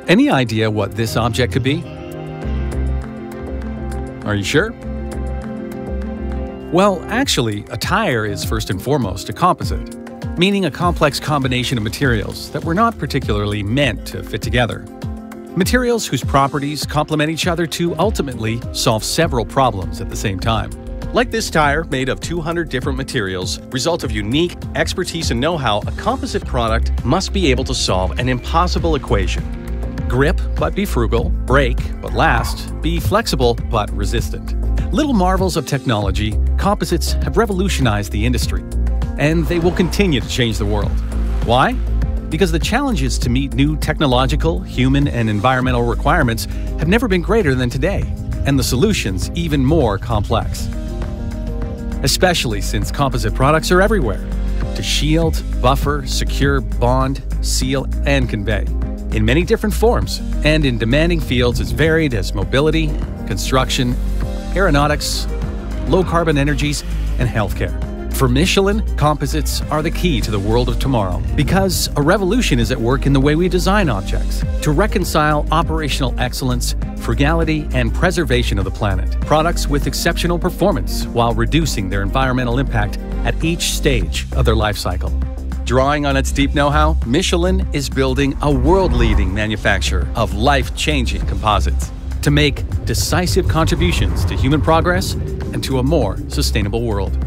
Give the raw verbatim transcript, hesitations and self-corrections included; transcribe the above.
Any idea what this object could be? Are you sure? Well, actually, a tire is first and foremost a composite, meaning a complex combination of materials that were not particularly meant to fit together. Materials whose properties complement each other to ultimately solve several problems at the same time. Like this tire, made of two hundred different materials, result of unique expertise and know-how, a composite product must be able to solve an impossible equation. Grip, but be frugal. Break, but last. Be flexible, but resistant. Little marvels of technology, composites have revolutionized the industry, and they will continue to change the world. Why? Because the challenges to meet new technological, human, and environmental requirements have never been greater than today, and the solutions even more complex. Especially since composite products are everywhere, to shield, buffer, secure, bond, seal, and convey, in many different forms, and in demanding fields as varied as mobility, construction, aeronautics, low-carbon energies, and healthcare. For Michelin, composites are the key to the world of tomorrow, because a revolution is at work in the way we design objects, to reconcile operational excellence, frugality, and preservation of the planet. Products with exceptional performance while reducing their environmental impact at each stage of their life cycle. Drawing on its deep know-how, Michelin is building a world-leading manufacturer of life-changing composites to make decisive contributions to human progress and to a more sustainable world.